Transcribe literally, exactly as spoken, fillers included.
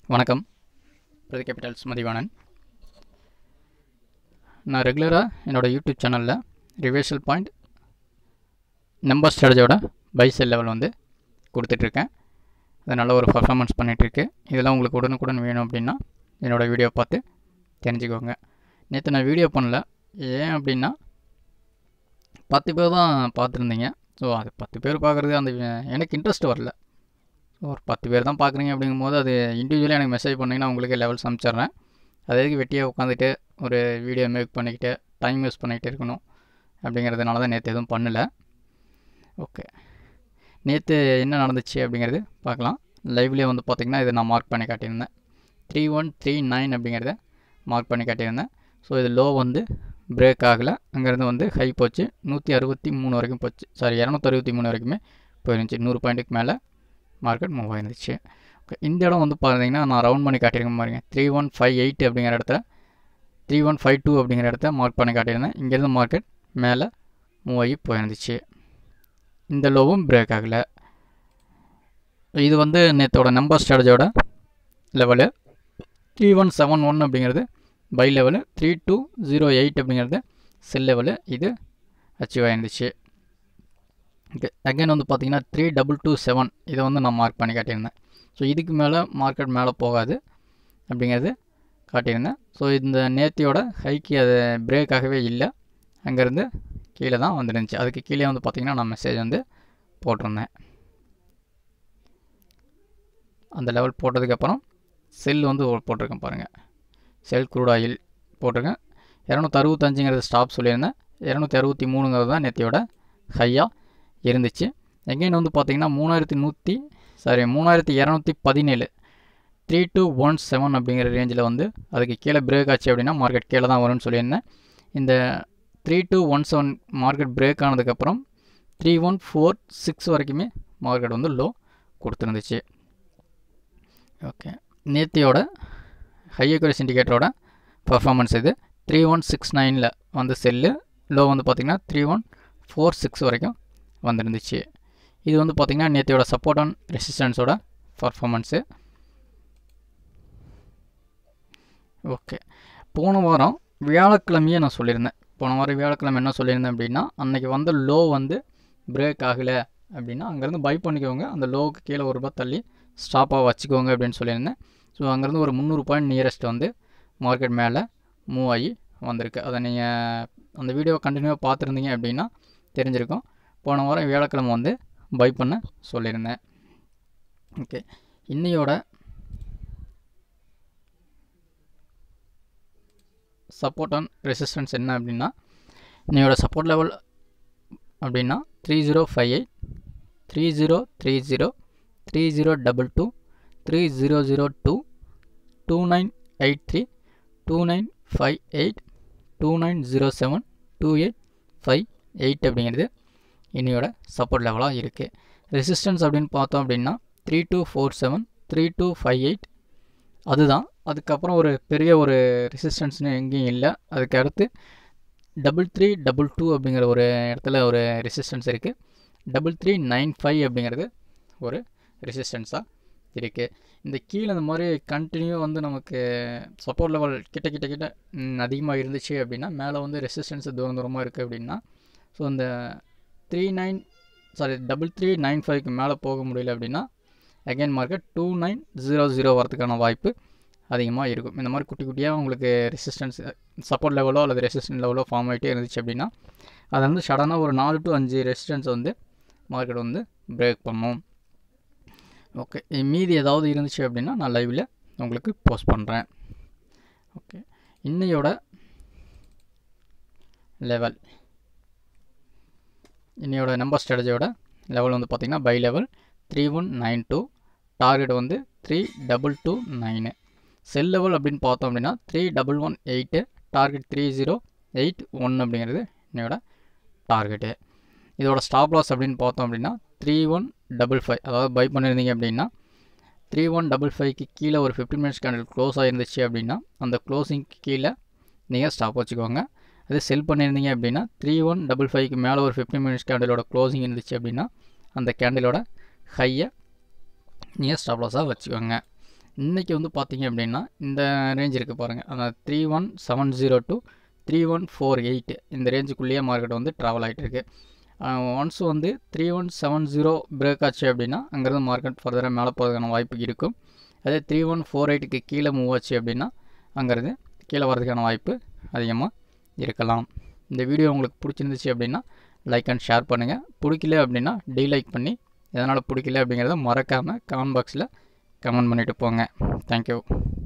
வணக்கம். பிரதி கேபிட்டல்ஸ் மதிவாணன். நான் ரெகுலராக என்னோடய யூடியூப் சேனலில் ரிவர்சல் பாயிண்ட் நம்பர் ஸ்ட்ராட்டஜியோட பை செல் லெவல் வந்து கொடுத்துட்ருக்கேன். அது நல்ல ஒரு பர்ஃபார்மன்ஸ் பண்ணிகிட்ருக்கு. இதெல்லாம் உங்களுக்கு உடனுக்குடன் வேணும் அப்படின்னா என்னோடய வீடியோ பார்த்து தெரிஞ்சுக்கோங்க. நேற்று நான் வீடியோ பண்ணல. ஏன் அப்படின்னா பத்து பேர் தான் பார்த்துருந்தீங்க. ஸோ அது பத்து பேர் பார்க்குறது அந்த எனக்கு இன்ட்ரெஸ்ட் வரல. ஒரு பத்து பேர் தான் பார்க்குறீங்க அப்படிங்கும்போது அது இண்டிவிஜுவலாக எனக்கு மெசேஜ் பண்ணிங்கன்னா உங்களுக்கு லெவல் சமைச்சிட்றேன். அதற்கு வெட்டியாக உட்காந்துட்டு ஒரு வீடியோ மேக் பண்ணிக்கிட்டு டைம் வேஸ்ட் பண்ணிக்கிட்டு இருக்கணும் அப்படிங்கிறதுனால தான் நேற்று எதுவும் பண்ணலை. ஓகே, நேற்று என்ன நடந்துச்சு அப்படிங்கிறது பார்க்கலாம். லைவ்லேயே வந்து பார்த்திங்கன்னா இதை நான் மார்க் பண்ணி காட்டியிருந்தேன். த்ரீ ஒன் த்ரீ நைன் அப்படிங்கிறத மார்க் பண்ணி காட்டியிருந்தேன். ஸோ இது லோ வந்து பிரேக் ஆகலை. அங்கேருந்து வந்து ஹை போச்சு. நூற்றி அறுபத்தி மூணு வரைக்கும் போச்சு. சாரி இரநூத்தி அறுபத்தி மூணு வரைக்குமே போயிருந்துச்சு. நூறு பாயிண்ட்டுக்கு மேலே மார்க்கெட் மூவ் ஆயிருந்துச்சு. ஓகே, இந்த இடம் வந்து பார்த்தீங்கன்னா நான் ரவுண்ட் பண்ணி காட்டியிருக்கேன் பாருங்க. த்ரீ ஒன் ஃபைவ் எயிட் அப்படிங்கிற இடத்துல த்ரீ ஒன் ஃபைவ் டூ அப்படிங்கிற இடத்த மார்க் பண்ணி காட்டியிருந்தேன். இங்கேருந்து மார்க்கெட் மேலே மூவ் ஆகி போயிருந்துச்சு. இந்த லோவும் பிரேக் ஆகலை. இது வந்து நேற்றோட நம்பர் ஸ்ட்ராட்டஜியோட level. Three one seven one அப்படிங்கிறது buy level. Three two zero eight அப்படிங்கிறது செல் லெவலு. இது அச்சீவ் ஆயிருந்துச்சு. ஓகே, அகைன் வந்து பார்த்திங்கன்னா த்ரீ டபுள் டூ செவன் இதை வந்து நான் மார்க் பண்ணி காட்டியிருந்தேன். ஸோ இதுக்கு மேலே மார்க்கெட் மேலே போகாது அப்படிங்கிறது காட்டியிருந்தேன். ஸோ இந்த நேத்தியோட ஹைக்கு அது பிரேக் ஆகவே இல்லை. அங்கேருந்து கீழே தான் வந்துருந்துச்சு. அதுக்கு கீழே வந்து பார்த்திங்கன்னா நான் மெசேஜ் வந்து போட்டிருந்தேன். அந்த லெவல் போட்டதுக்கப்புறம் செல் வந்து போட்டிருக்கேன் பாருங்கள். செல் க்ரூடாயில் போட்டிருக்கேன். இரநூத்தி அறுபத்தஞ்சுங்கிறது ஸ்டாப் சொல்லியிருந்தேன். இரநூத்தி அறுபத்தி மூணுங்கிறது தான் நேத்தியோட ஹையாக இருந்துச்சு. எங்கேன்னு வந்து பார்த்திங்கன்னா மூணாயிரத்தி நூற்றி சாரி மூணாயிரத்தி இரநூத்தி பதினேழு த்ரீ டூ ஒன் செவன் அப்படிங்கிற ரேஞ்சில் வந்து அதுக்கு கீழே பிரேக் ஆச்சு அப்படின்னா மார்க்கெட் கீழே தான் வரும்னு சொல்லியிருந்தேன். இந்த three two one seven market break ஆனதுக்கப்புறம் த்ரீ ஒன் ஃபோர் சிக்ஸ் வரைக்குமே மார்க்கெட் வந்து லோ கொடுத்துருந்துச்சு. ஓகே, நேத்தியோட ஹை அக்யூரசி இண்டிகேட்டரோட பர்ஃபார்மன்ஸ் இது. த்ரீ ஒன் சிக்ஸ் நைனில் வந்து செல்லு. லோ வந்து பார்த்திங்கன்னா த்ரீ ஒன் ஃபோர் சிக்ஸ் வரைக்கும் வந்துருந்துச்சு. இது வந்து பார்த்திங்கன்னா நேத்தியோட சப்போர்ட் அண்ட் ரெசிஸ்டன்ஸோட பர்ஃபார்மன்ஸு. ஓகே, போன வாரம் வியாழக்கிழமையே நான் சொல்லியிருந்தேன். போன வாரம் வியாழக்கிழமை என்ன சொல்லியிருந்தேன் அப்படின்னா அன்றைக்கி வந்து லோ வந்து பிரேக் ஆகலை அப்படின்னா அங்கேருந்து பை பண்ணிக்கோங்க. அந்த லோவுக்கு கீழே ஒரு ரூபாய் தள்ளி ஸ்டாப்பாக வச்சுக்கோங்க அப்படின்னு சொல்லியிருந்தேன். ஸோ அங்கேருந்து ஒரு முந்நூறு பாயிண்ட் நியரஸ்ட் வந்து மார்க்கெட் மேலே மூவ் ஆகி வந்திருக்கு. அதை நீங்கள் அந்த வீடியோவை கண்டினியூவாக பார்த்துருந்தீங்க அப்படின்னா தெரிஞ்சிருக்கும். போன வாரம் வியாழக்கிழமை வந்து பை பண்ண சொல்லியிருந்தேன். ஓகே, இன்னையோட சப்போர்ட் அண்ட் ரெசிஸ்டன்ஸ் என்ன அப்படின்னா இன்னையோட சப்போர்ட் லெவல் அப்படின்னா three zero five eight three zero three zero three zero double two three zero zero two two nine eight three two nine five eight two nine zero seven two eight five eight அப்படிங்கிறது இன்னையோட support லெவலாக இருக்குது. Resistance அப்படின்னு பார்த்தோம் அப்படின்னா three two four seven three two five eight அதுதான். அதுக்கப்புறம் ஒரு பெரிய ஒரு ரெசிஸ்டன்ஸ்னு எங்கேயும் இல்லை. அதுக்கு அடுத்து டபுள் த்ரீ டபுள் டூ அப்படிங்கிற ஒரு இடத்துல ஒரு ரெசிஸ்டன்ஸ் இருக்குது. டபுள் த்ரீ நைன் ஃபைவ் அப்படிங்கிறது ஒரு ரெசிஸ்டன்ஸாக இருக்குது. இந்த கீழே இந்த மாதிரி கண்டினியூ வந்து நமக்கு சப்போர்ட் லெவல் கிட்ட கிட்ட கிட்ட அதிகமாக இருந்துச்சு அப்படின்னா மேலே வந்து ரெசிஸ்டன்ஸ் தூரம் தூரமாக இருக்குது அப்படின்னா ஸோ இந்த three nine sorry double three nine ஃபைவ்க்கு மேலே போக முடியல அப்படின்னா again market two nine zero zero வரதுக்கான வாய்ப்பு அதிகமாக இருக்கும். இந்த மாதிரி குட்டி குட்டியாக உங்களுக்கு ரெசிஸ்டன்ஸ் சப்போர்ட் லெவலோ அல்லது ரெசிஸ்டன்ஸ் லெவலோ ஃபார்ம் ஆகிட்டே இருந்துச்சு அப்படின்னா அதை வந்து சடனாக ஒரு நாலு டு அஞ்சு ரெசிஸ்டன்ஸ் வந்து மார்க்கெட் வந்து பிரேக் பண்ணும். ஓகே, மீதி ஏதாவது இருந்துச்சு அப்படின்னா நான் லைவில் உங்களுக்கு போஸ்ட் பண்ணுறேன். ஓகே, இன்னையோட லெவல் இன்னையோட நம்பர் ஸ்ட்ராட்டஜியோட லெவல் வந்து பார்த்திங்கன்னா buy level three one nine two target வந்து three double two nine. Sell level அப்படின்னு பார்த்தோம் அப்படின்னா three double one eight target three zero eight one அப்படிங்கிறது இன்னையோட டார்கெட்டு. இதோட ஸ்டாப் லாஸ் அப்படின்னு பார்த்தோம் அப்படின்னா த்ரீ ஒன் டபுள் ஃபைவ் அதாவது பை பண்ணியிருந்தீங்க அப்படின்னா த்ரீ ஒன் டபுள் ஃபைவ்க்கு கீழே ஒரு ஃபிஃப்டின் மினிட்ஸ் கேண்டில் க்ளோஸ் ஆகிருந்துச்சு அப்படின்னா அந்த க்ளோசிங்க்கு கீழே நீங்கள் ஸ்டாப் வச்சுக்கோங்க. அது செல் பண்ணியிருந்தீங்க அப்படின்னா த்ரீ ஒன் டபுள் ஃபைவ்க்கு மேலே ஒரு ஃபிஃப்டின் மினிட்ஸ் கேண்டிலோட க்ளோசிங் இருந்துச்சு அப்படின்னா அந்த கேண்டிலோட ஹையை நீங்கள் ஸ்டாப் லாஸாக வச்சுக்கோங்க. இன்றைக்கி வந்து பார்த்திங்க அப்படின்னா இந்த ரேஞ்ச் இருக்குது பாருங்கள், அந்த three one seven zero to three one four eight இந்த ரேஞ்சுக்குள்ளேயே மார்க்கெட் வந்து ட்ராவல் ஆகிட்டு இருக்கு. ஒன்ஸ் வந்து three one seven zero break ஆச்சு அப்படின்னா அங்கேருந்து மார்க்கெட் ஃபர்தராக மேலே போகிறதுக்கான வாய்ப்பு இருக்கும். அதே த்ரீ ஒன் ஃபோர் எயிட்டுக்கு கீழே மூவ் ஆச்சு அப்படின்னா அங்கேருந்து கீழே வரதுக்கான வாய்ப்பு அதிகமாக இருக்கலாம். இந்த வீடியோ உங்களுக்கு பிடிச்சிருந்துச்சு அப்படின்னா லைக் அண்ட் ஷேர் பண்ணுங்கள். பிடிக்கல அப்படின்னா டீலைக் பண்ணி எதனால் பிடிக்கல அப்படிங்கிறத மறக்காமல் கமெண்ட் பாக்ஸில் கமெண்ட் பண்ணிவிட்டு போங்க. தேங்க்யூ.